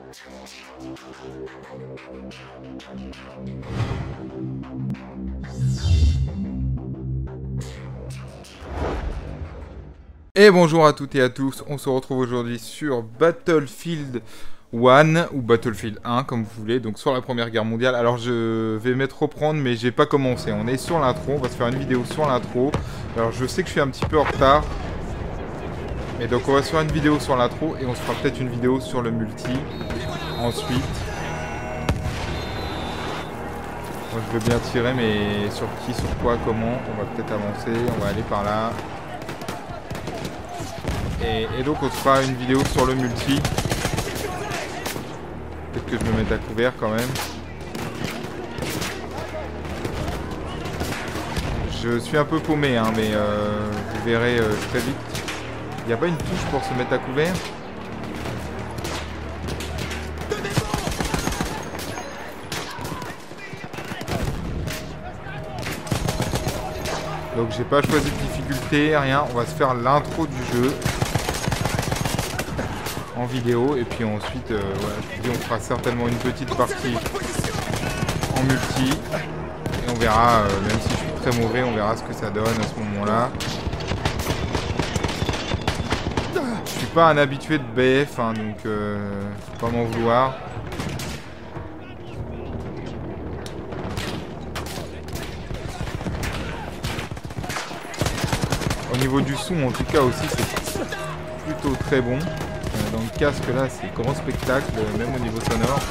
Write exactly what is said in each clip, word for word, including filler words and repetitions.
Et bonjour à toutes et à tous, on se retrouve aujourd'hui sur Battlefield un ou Battlefield un comme vous voulez, donc sur la première guerre mondiale. Alors je vais mettre reprendre mais j'ai pas commencé, on est sur l'intro, on va se faire une vidéo sur l'intro. Alors je sais que je suis un petit peu en retard, mais donc on va se faire une vidéo sur l'intro et on se fera peut-être une vidéo sur le multi ensuite. Moi je veux bien tirer mais sur qui, sur quoi, comment, on va peut-être avancer, on va aller par là. Et, et donc on se fera une vidéo sur le multi. Peut-être que je me mette à couvert quand même. Je suis un peu paumé hein, mais euh, vous verrez euh, très vite. Il n'y a pas une touche pour se mettre à couvert? Donc j'ai pas choisi de difficulté, rien. On va se faire l'intro du jeu en vidéo et puis ensuite euh, voilà, je vous dis, on fera certainement une petite partie en multi et on verra, euh, même si je suis très mauvais, on verra ce que ça donne à ce moment là. Je suis pas un habitué de B F hein, donc euh, faut pas m'en vouloir. Au niveau du son en tout cas aussi c'est plutôt très bon. Dans le casque là c'est grand spectacle, même au niveau sonore.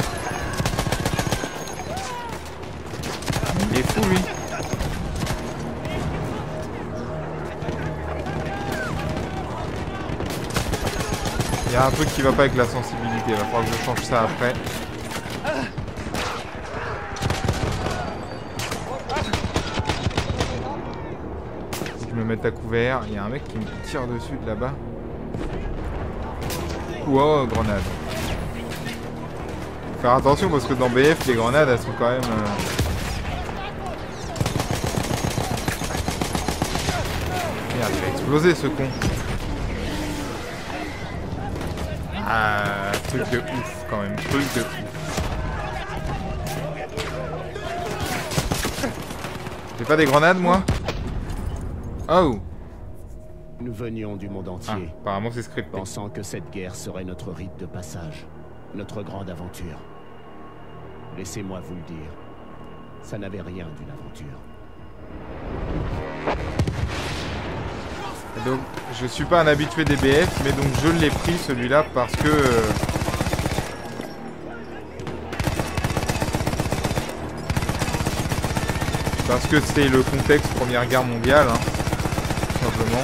Il est fou lui. Il y a un truc qui va pas avec la sensibilité, il va falloir que je change ça après. Faut que je me mette à couvert, il y a un mec qui me tire dessus de là-bas. Oh, grenade. Faut faire attention parce que dans B F, les grenades, elles sont quand même... Euh... Merde, il va exploser ce con. Ah, truc de ouf quand même, truc de ouf. J'ai pas des grenades, moi? Oh! Nous venions du monde entier, ah, apparemment c'est scripté, pensant que cette guerre serait notre rite de passage, notre grande aventure. Laissez-moi vous le dire, ça n'avait rien d'une aventure. Et donc, je suis pas un habitué des B F, mais donc je l'ai pris celui-là parce que... Euh... Parce que c'est le contexte Première Guerre mondiale, hein, tout simplement.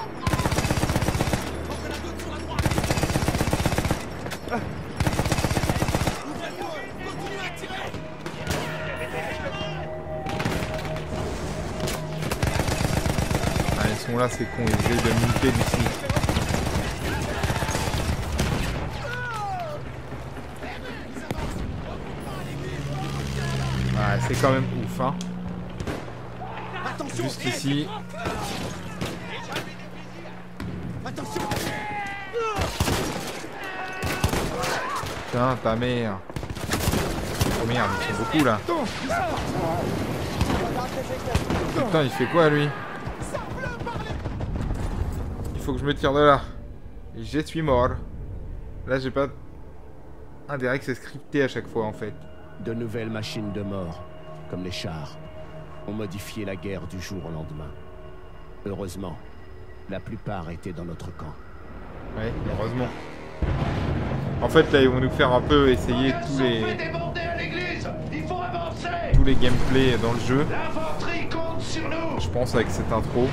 Là c'est con, ils essayent de monter d'ici. Ouais, c'est quand même ouf hein. Juste ici. Putain, ta mère. Oh merde, ils sont beaucoup là. Putain, il fait quoi lui? Il faut que je me tire de là. Je suis mort. Là, j'ai pas... Un direct, c'est scripté à chaque fois, en fait. De nouvelles machines de mort, comme les chars, ont modifié la guerre du jour au lendemain. Heureusement, la plupart étaient dans notre camp. Ouais, heureusement. En fait, là, ils vont nous faire un peu essayer tous les... Tous les gameplays dans le jeu. Je pense avec cette intro.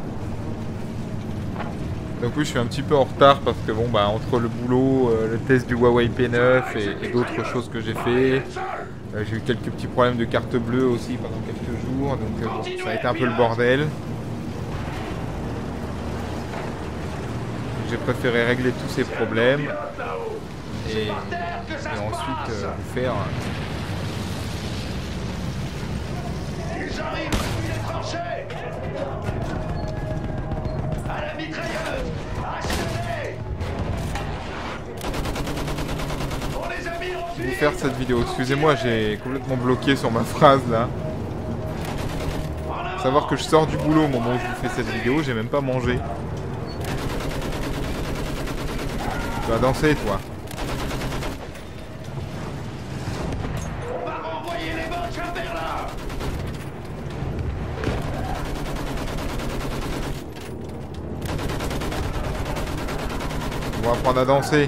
Donc oui, je suis un petit peu en retard parce que bon bah entre le boulot, euh, le test du Huawei P neuf et, et d'autres choses que j'ai fait, euh, j'ai eu quelques petits problèmes de carte bleue aussi pendant quelques jours, donc euh, bon, ça a été un peu le bordel. J'ai préféré régler tous ces problèmes et, et ensuite euh, vous faire... mitrailleuse! Achetez-les! Pour les amis! vous faire cette vidéo. Excusez-moi, j'ai complètement bloqué sur ma phrase là. Faut savoir que je sors du boulot au moment où je vous fais cette vidéo, j'ai même pas mangé. Tu vas danser toi. On va renvoyer les bottes vers là. On va apprendre à danser.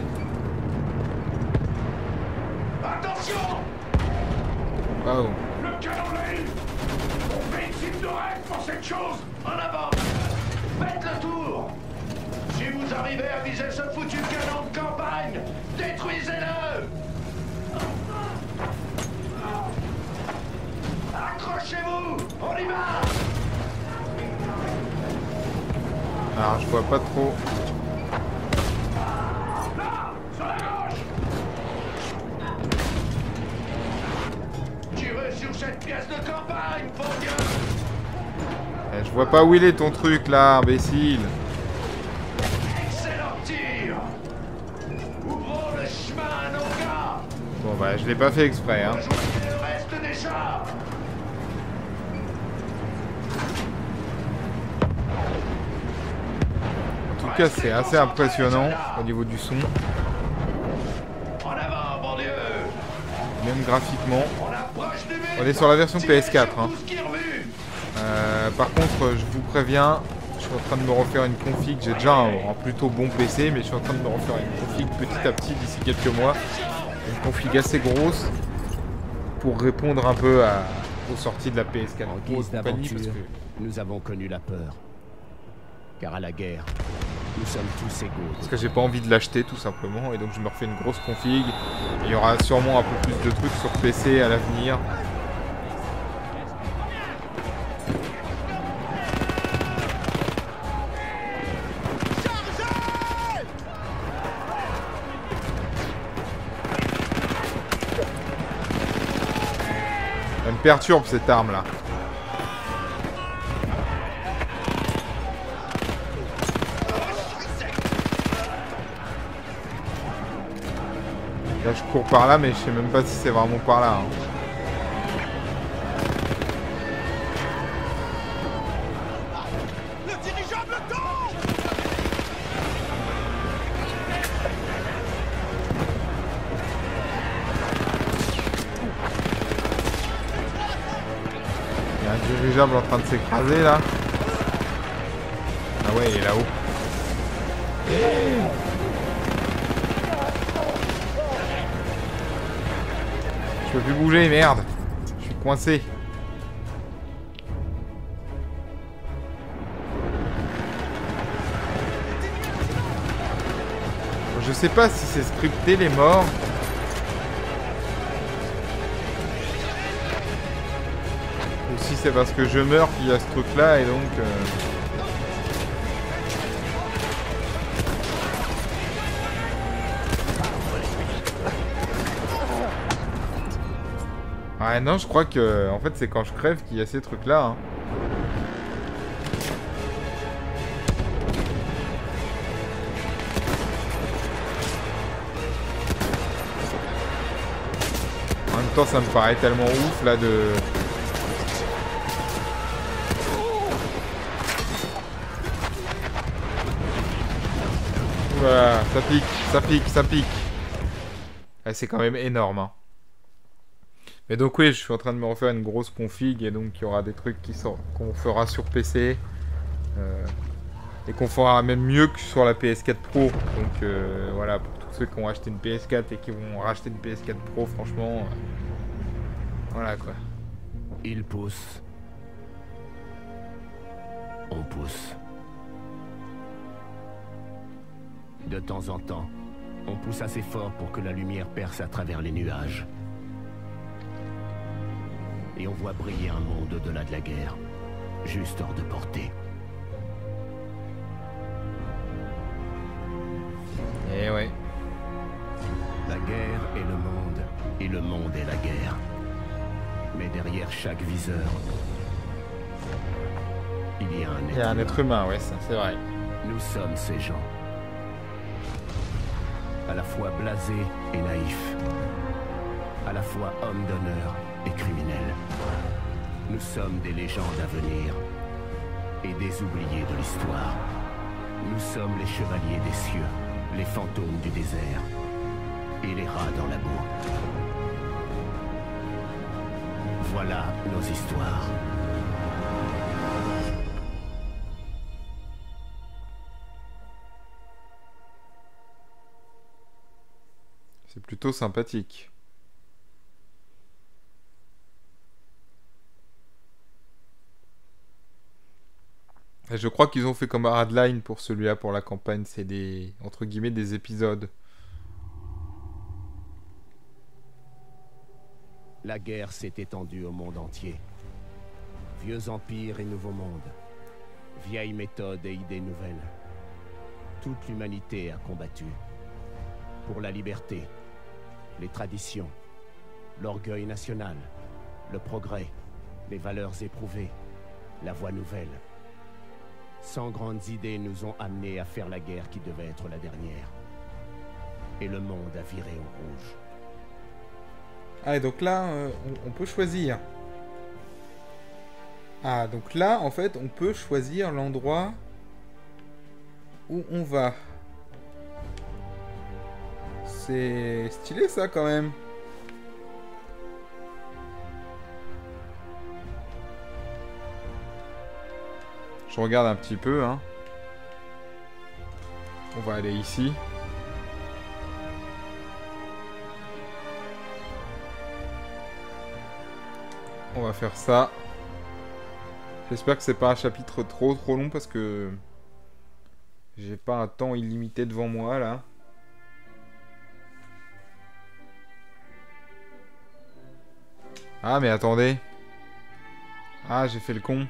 Attention! Wow. Le canon là. On fait une cible de rêve pour cette chose. En avant. Faites le tour. Si vous arrivez à viser ce foutu canon de campagne, détruisez-le. Accrochez-vous. On y va. Alors je vois pas trop. Là, sur la gauche. Tirez sur cette pièce de campagne, pour Dieu. Eh, je vois pas où il est ton truc là, imbécile. Excellent tir. Ouvrons le chemin à nos gars. Bon bah je l'ai pas fait exprès hein. Rejoignez le reste des chars. En tout cas c'est assez impressionnant au niveau du son. En avant, bon Dieu. Même graphiquement. On approche du mur. On est sur la version P S quatre hein. Tout ce qui est revu. Euh, par contre je vous préviens, je suis en train de me refaire une config. J'ai déjà un, un plutôt bon P C mais je suis en train de me refaire une config petit à petit d'ici quelques mois. Une config assez grosse pour répondre un peu à, aux sorties de la P S quatre En Pro et guise compagnie, parce d'aventure, que, nous avons connu la peur. Car à la guerre, nous sommes tous égaux. parce que j'ai pas envie de l'acheter tout simplement et donc je me refais une grosse config. Il y aura sûrement un peu plus de trucs sur P C à l'avenir. Elle me perturbe cette arme là. Là je cours par là mais je sais même pas si c'est vraiment par là. Hein. Le dirigeable tombe. Il y a un dirigeable en train de s'écraser là. Ah ouais il est là-haut. Je peux plus bouger, merde. Je suis coincé. Je sais pas si c'est scripté les morts. Ou si c'est parce que je meurs qu'il y a ce truc là et donc... Euh... Ouais non je crois que en fait c'est quand je crève qu'il y a ces trucs là hein. En même temps ça me paraît tellement ouf là de... Voilà, ça pique, ça pique, ça pique. Ah, c'est quand même énorme hein. Mais donc oui, je suis en train de me refaire une grosse config et donc il y aura des trucs qui sont qu'on fera sur P C euh, et qu'on fera même mieux que sur la P S quatre Pro. Donc euh, voilà, pour tous ceux qui ont acheté une P S quatre et qui vont racheter une P S quatre Pro, franchement, euh, voilà quoi. Il pousse. On pousse. De temps en temps, on pousse assez fort pour que la lumière perce à travers les nuages. Et on voit briller un monde au-delà de la guerre, juste hors de portée. Eh ouais. La guerre est le monde, et le monde est la guerre. Mais derrière chaque viseur, il y a un être, Il y a un être humain, ouais, ça c'est vrai. Nous sommes ces gens. À la fois blasés et naïfs. fois hommes d'honneur et criminels. Nous sommes des légendes à venir et des oubliés de l'histoire. Nous sommes les chevaliers des cieux, les fantômes du désert et les rats dans la boue. Voilà nos histoires. C'est plutôt sympathique. Et je crois qu'ils ont fait comme Hardline pour celui-là, pour la campagne. C'est des, entre guillemets, des épisodes. La guerre s'est étendue au monde entier. Vieux empires et nouveaux mondes. Vieilles méthodes et idées nouvelles. Toute l'humanité a combattu. Pour la liberté, les traditions, l'orgueil national, le progrès, les valeurs éprouvées, la voie nouvelle. Cent grandes idées nous ont amenés à faire la guerre qui devait être la dernière. Et le monde a viré au rouge. Ah, et donc là, euh, on, on peut choisir. Ah, donc là, en fait, on peut choisir l'endroit où on va. C'est stylé, ça, quand même. Je regarde un petit peu, hein. On va aller ici. On va faire ça. J'espère que c'est pas un chapitre trop trop long parce que j'ai pas un temps illimité devant moi là. Ah mais attendez. Ah j'ai fait le con.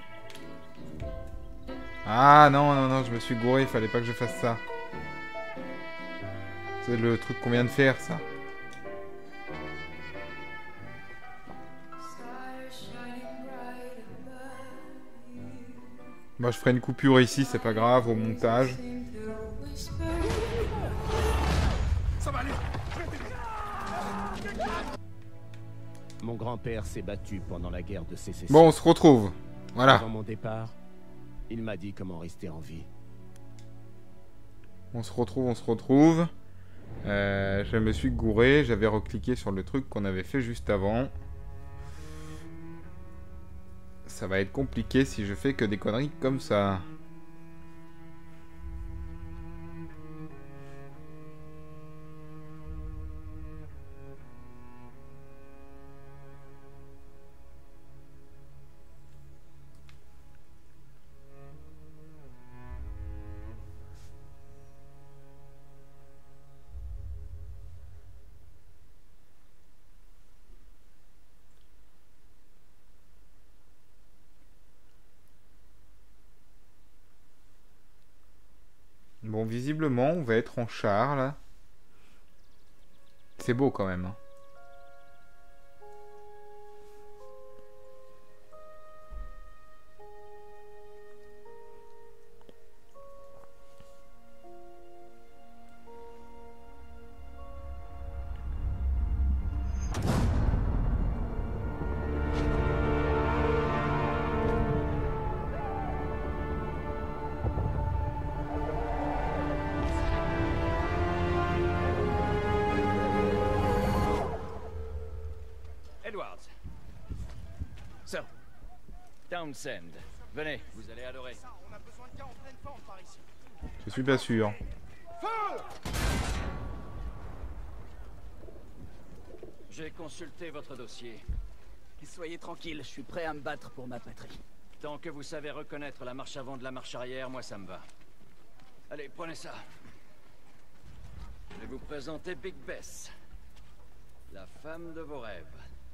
Ah non non non je me suis gouré, il fallait pas que je fasse ça. C'est le truc qu'on vient de faire ça. Moi je ferai une coupure ici, c'est pas grave, au montage. Ça va aller. Mon grand-père s'est battu pendant la guerre de sécession. Bon, on se retrouve. Voilà. Avant mon départ, il m'a dit comment rester en vie. On se retrouve, on se retrouve. Euh, je me suis gouré, j'avais recliqué sur le truc qu'on avait fait juste avant. Ça va être compliqué si je fais que des conneries comme ça. Bon, visiblement, on va être en char, là. C'est beau, quand même. Hein. Edwards. So, Townsend. Venez, vous allez adorer. Je suis pas sûr. J'ai consulté votre dossier. Soyez tranquille, je suis prêt à me battre pour ma patrie. Tant que vous savez reconnaître la marche avant de la marche arrière, moi ça me va. Allez, prenez ça. Je vais vous présenter Big Bess. La femme de vos rêves.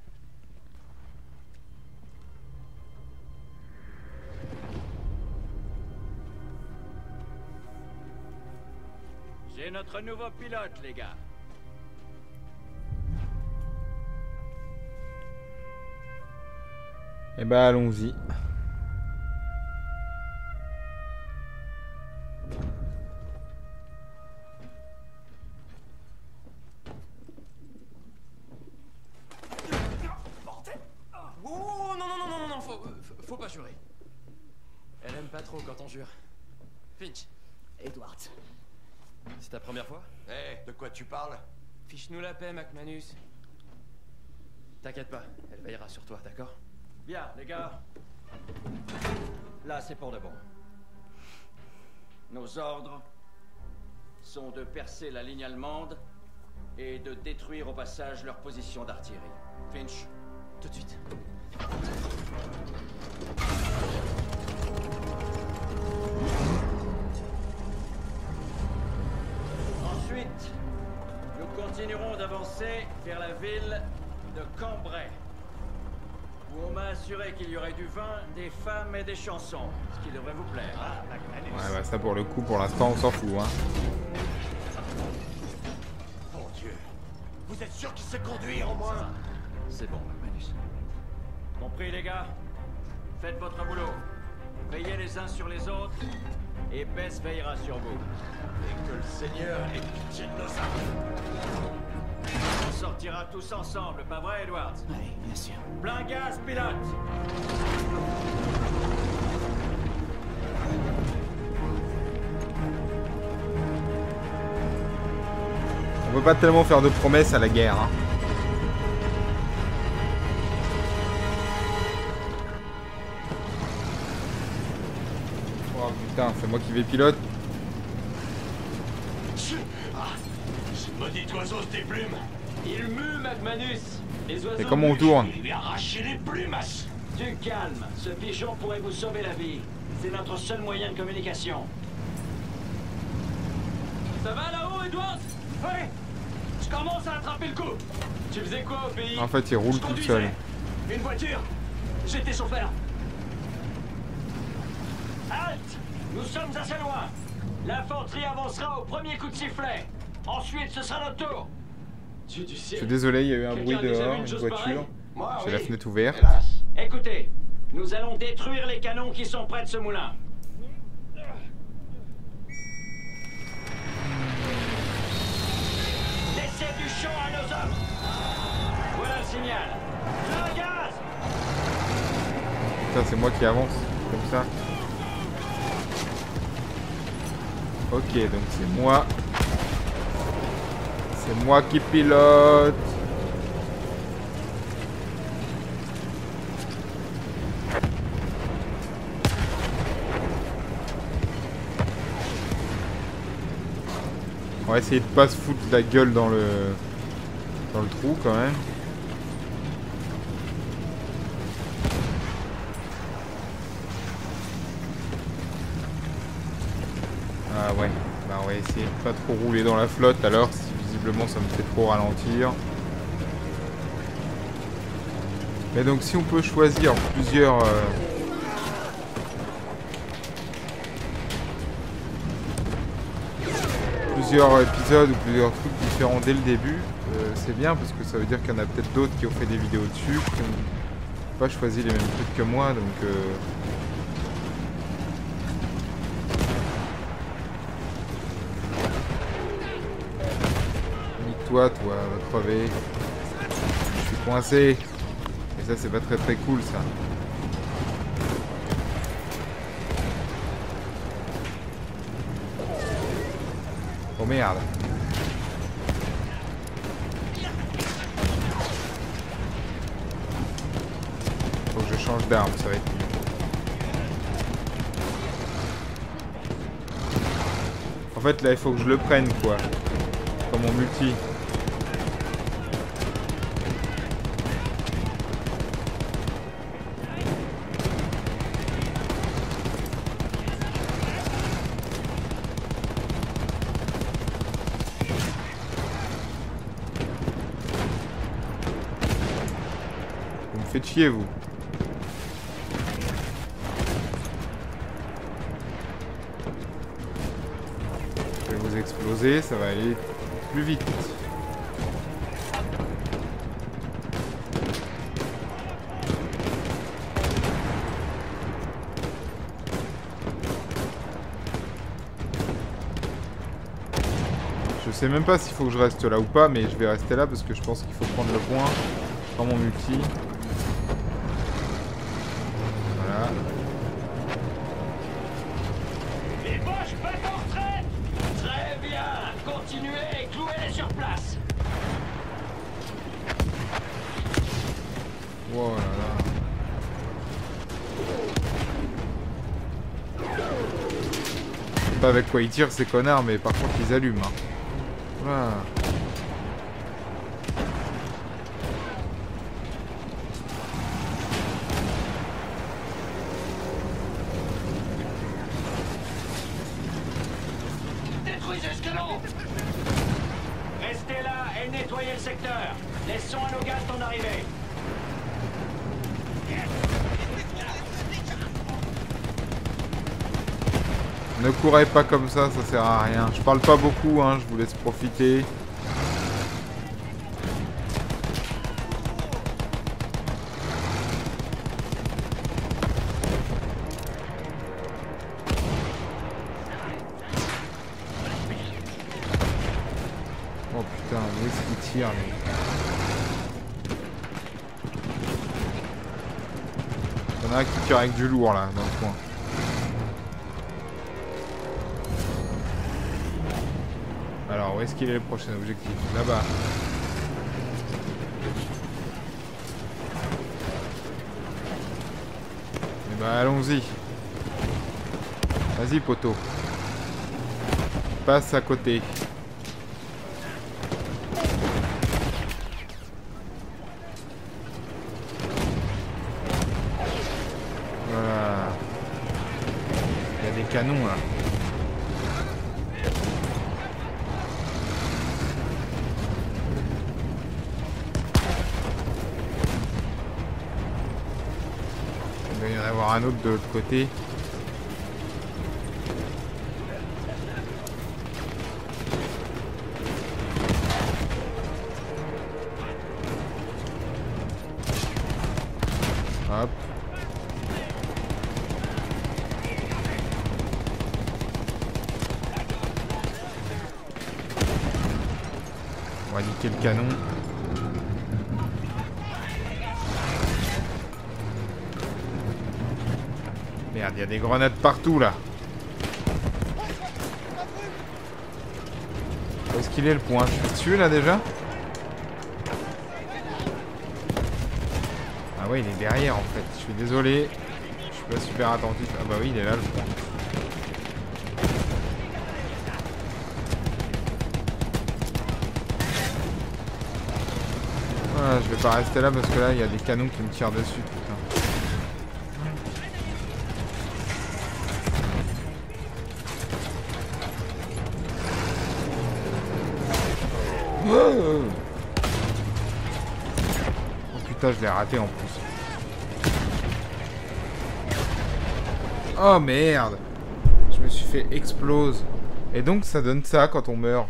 J'ai notre nouveau pilote, les gars. Eh ben, allons-y. jurer. Elle aime pas trop quand on jure. Finch, Edward. c'est ta première fois? Hé, de quoi tu parles? Fiche-nous la paix, McManus. T'inquiète pas, elle veillera sur toi, d'accord? Bien, les gars. Là, c'est pour de bon. Nos ordres sont de percer la ligne allemande et de détruire au passage leur position d'artillerie. Finch, Tout de suite. ensuite, nous continuerons d'avancer vers la ville de Cambrai, où on m'a assuré qu'il y aurait du vin, des femmes et des chansons, ce qui devrait vous plaire. Hein, McManus? Ouais, bah ça pour le coup, pour l'instant, on s'en fout, hein. Mon Dieu. Vous êtes sûr qu'il sait conduire au moins? C'est bon, McManus. Compris, les gars? Faites votre boulot. Veillez les uns sur les autres, et Bess veillera sur vous. Et que le Seigneur ait pitié de nos âmes. On sortira tous ensemble, pas vrai, Edward? Oui, bien sûr. Plein gaz, pilote! On peut pas tellement faire de promesses à la guerre, hein. Oh putain, c'est moi qui vais pilote. Ah, ce maudit oiseau se déplume. Il mue, McManus! Les oiseaux Et comment on tourne? Il lui a arraché les plumes. Du calme, ce pigeon pourrait vous sauver la vie. C'est notre seul moyen de communication. Ça va là-haut, Edward? Oui! Je commence à attraper le coup! Tu faisais quoi au pays? En fait, il roule tout seul. Une voiture! J'étais chauffeur! Halte! Nous sommes assez loin! L'infanterie avancera au premier coup de sifflet! Ensuite, ce sera notre tour! Dieu du Je ciel! suis désolé, il y a eu un bruit Quelqu'un a déjà vu dehors, une une chose voiture. pareille? Moi, J'ai oui. la fenêtre ouverte. Hélas. Écoutez, nous allons détruire les canons qui sont près de ce moulin. Laissez du champ à nos hommes. Voilà le signal. Plein gaz! Putain, c'est moi qui avance, comme ça. Ok, donc c'est moi. C'est moi qui pilote. On va essayer de pas se foutre la gueule dans le dans le trou quand même. Ah ouais, bah on va essayer de pas trop rouler dans la flotte alors, si visiblement ça me fait trop ralentir. Mais donc si on peut choisir plusieurs... Euh, plusieurs épisodes ou plusieurs trucs différents dès le début, euh, c'est bien parce que ça veut dire qu'il y en a peut-être d'autres qui ont fait des vidéos dessus, qui n'ont pas choisi les mêmes trucs que moi, donc... Euh, Toi, toi, va crever. Je suis coincé. Et ça, c'est pas très très cool, ça. Oh merde. Faut que je change d'arme, ça va être mieux. En fait, là, il faut que je le prenne, quoi. Comme mon multi. Vous me faites chier, vous. Je vais vous exploser, ça va aller plus vite. Je sais même pas s'il faut que je reste là ou pas, mais je vais rester là parce que je pense qu'il faut prendre le point dans mon multi. Voilà. Les Boches battent en retraite. Très bien. Continuez et clouez-les sur place. Oh là là. Je sais pas avec quoi ils tirent ces connards, mais par contre ils allument. Hein. Voilà. Détruisez ce canon. Restez là et nettoyez le secteur. Laissons à nos gaz d'en arriver. Ne courez pas comme ça, ça sert à rien. Je parle pas beaucoup, hein, je vous laisse profiter. Oh putain, où est-ce qu'il tire lui? Il y en a un qui tire avec du lourd là, dans le coin. Alors, où est-ce qu'il est le prochain objectif? Là-bas. Eh ben, allons-y. Vas-y, poteau. Passe à côté. Voilà. Il y a des canons, là. Il va y en avoir un autre de l'autre côté. Hop. On va niquer le canon. Merde, il y a des grenades partout là. Où est-ce qu'il est le point? Je suis dessus là déjà? Ah ouais, il est derrière en fait. Je suis désolé. Je suis pas super attentif. Ah bah oui, il est là le point. Voilà, je vais pas rester là parce que là il y a des canons qui me tirent dessus, putain. Oh putain, je l'ai raté en plus. Oh merde. Je me suis fait explose. Et donc ça donne ça quand on meurt.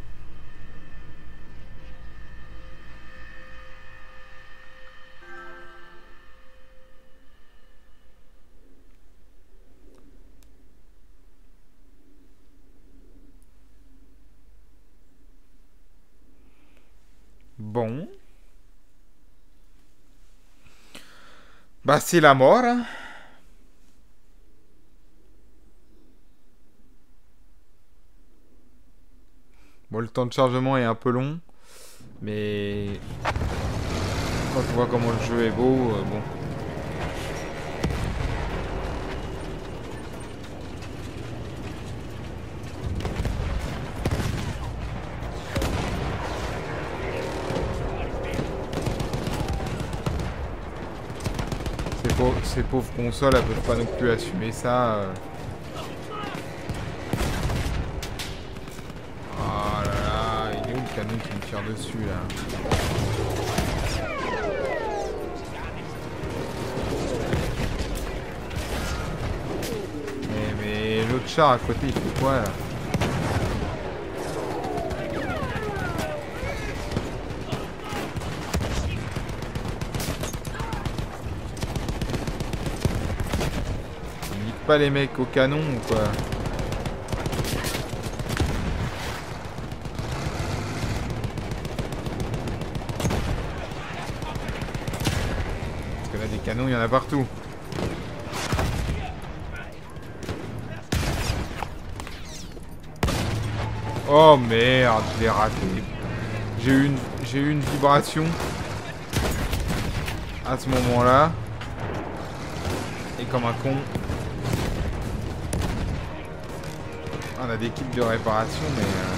Bon. Bah c'est la mort. Hein. Bon, le temps de chargement est un peu long. Mais... quand on voit comment le jeu est beau, euh, bon... Ces pauvres consoles, elles peuvent pas non plus assumer ça. Euh... Oh là là, il est où le canon qui me tire dessus là? Mais, mais l'autre char à côté, il fait quoi là? Pas les mecs au canon ou quoi? Parce que là des canons il y en a partout. Oh merde, je l'ai raté. J'ai eu une, j'ai eu une vibration à ce moment-là. Et comme un con. On a des kits de réparation, mais... Euh...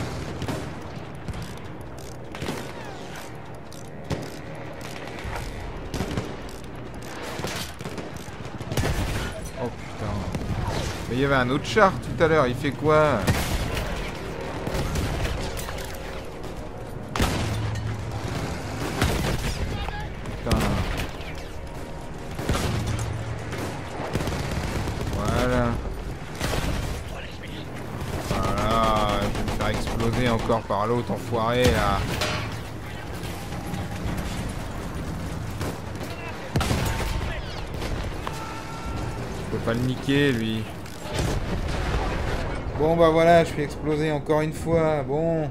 Oh putain. Mais il y avait un autre char tout à l'heure, il fait quoi? Putain. Voilà. Voilà, je vais me faire exploser encore par l'autre enfoiré là. Je peux pas le niquer lui. Bon bah voilà, je fais exploser encore une fois, bon.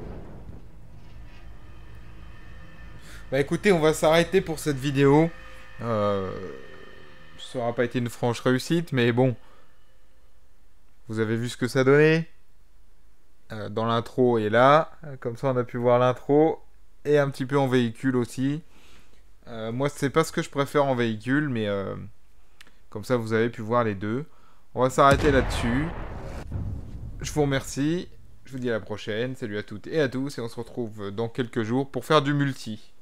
Bah écoutez, on va s'arrêter pour cette vidéo. Euh, ça n'aura pas été une franche réussite, mais bon. Vous avez vu ce que ça donnait euh, dans l'intro et là. Comme ça, on a pu voir l'intro. Et un petit peu en véhicule aussi. Euh, moi, c'est pas ce que je préfère en véhicule, mais euh, comme ça, vous avez pu voir les deux. On va s'arrêter là-dessus. Je vous remercie. Je vous dis à la prochaine. Salut à toutes et à tous. Et on se retrouve dans quelques jours pour faire du multi.